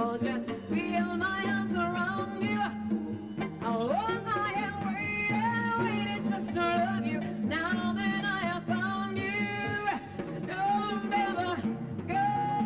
hold you, feel my arms around you. How long I have waited, waited just to love you. Now that I have found you, don't ever go.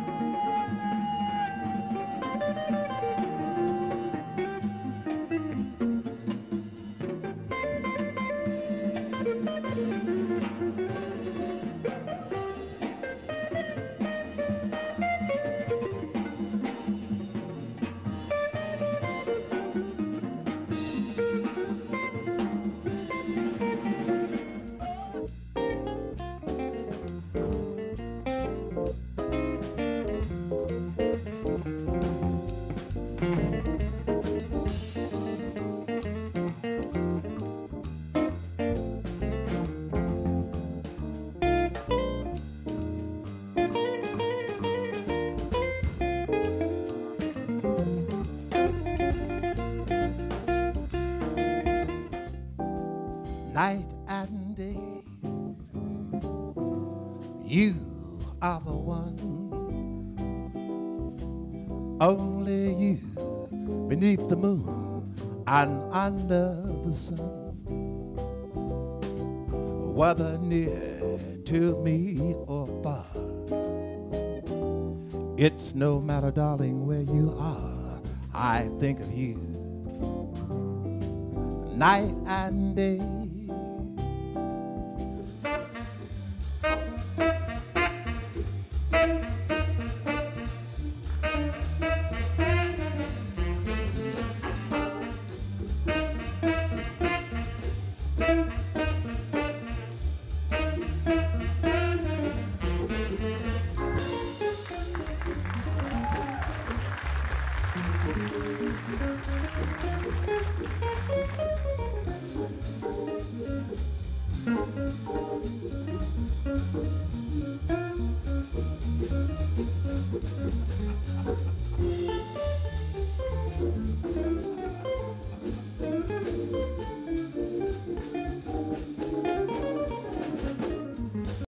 Night and day, you are the one, only you beneath the moon and under the sun. Whether near to me or far, it's no matter, darling, where you are, I think of you. Night and day,